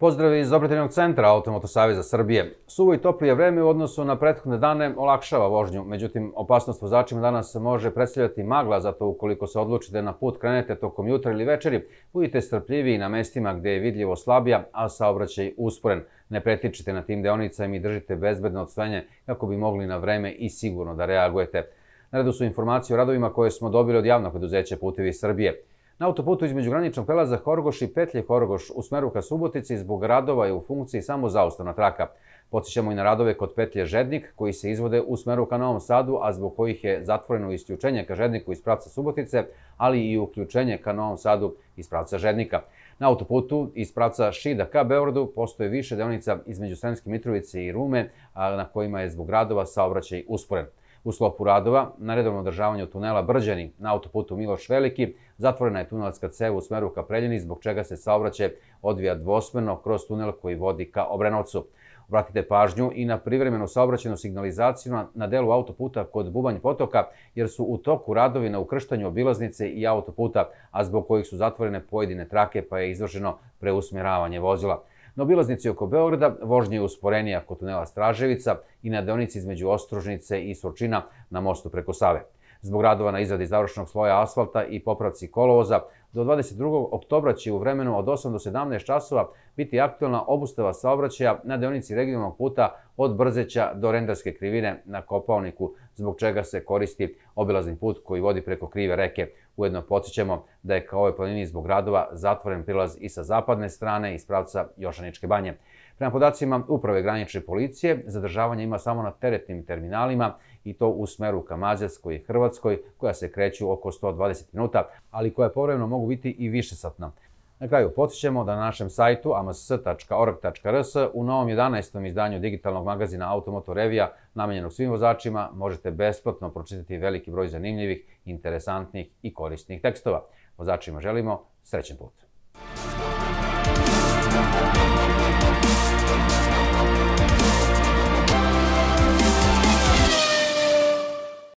Pozdrav iz Operativnog centra Automoto saveza Srbije. Suvo i toplije vreme u odnosu na prethodne dane olakšava vožnju, međutim opasnost vozačima danas može predstavljati magla, zato ukoliko se odlučite na put krenete tokom jutra ili večeri, budite strpljiviji na mestima gde je vidljivo slabija, a saobraćaj usporen. Ne pretičite na tim deonicama i držite bezbedno odstojanje kako bi mogli na vreme i sigurno da reagujete. Na redu su informacije o radovima koje smo dobili od javnog preduzeća Putevi Srbije. Na autoputu između graničnog prelaza Horgoš i petlje Horgoš u smeru ka Subotici zbog radova je u funkciji samo zaustavna traka. Podsećamo i na radove kod petlje Žednik koji se izvode u smeru ka Novom Sadu, a zbog kojih je zatvoreno isključenje ka Žedniku iz pravca Subotice, ali i uključenje ka Novom Sadu iz pravca Žednika. Na autoputu iz pravca Šida ka Beogradu postoje više deonica između Sremske Mitrovice i Rume, na kojima je zbog radova saobraćaj usporen. U sklopu radova, na redovno održavanju tunela Brđani na autoputu Miloš Veliki, zatvorena je tunelska cev u smeru ka Preljini, zbog čega se saobraćaj odvija dvosmerno kroz tunel koji vodi ka Obrenovcu. Obratite pažnju i na privremenu saobraćajnu signalizaciju na delu autoputa kod Bubanj potoka, jer su u toku radovi na ukrštanju obilaznice i autoputa, a zbog kojih su zatvorene pojedine trake pa je izvršeno preusmjeravanje vozila. Na obilaznici oko Beograda vožnja je usporenija kod tunela Straževica i na deonici između Ostružnice i Surčina na mostu preko Save. Zbog radova na izradi završnog sloja asfalta i popravci kolovoza, do 22. oktobra će u vremenu od 8 do 17 časova biti aktuelna obustava saobraćaja na deonici regionalnog puta od Brzeća do Rendarske krivine na Kopaoniku, zbog čega se koristi obilazni put koji vodi preko Krive reke. Ujedno podsjećamo da je ka ovoj planini zbog radova zatvoren prilaz i sa zapadne strane iz pravca Jošaničke banje. Prema podacima Uprave granične policije, zadržavanje ima samo na teretnim terminalima i to u smeru ka Mađarskoj i Hrvatskoj, koja se kreću oko 120 minuta, ali koja povremeno mogu biti i višesatna. Na kraju podsjećamo da na našem sajtu ams.org.rs u novom 11. izdanju digitalnog magazina Automoto revija, namenjenog svim vozačima, možete besplatno pročitati veliki broj zanimljivih, interesantnih i korisnih tekstova. Vozačima želimo srećan put!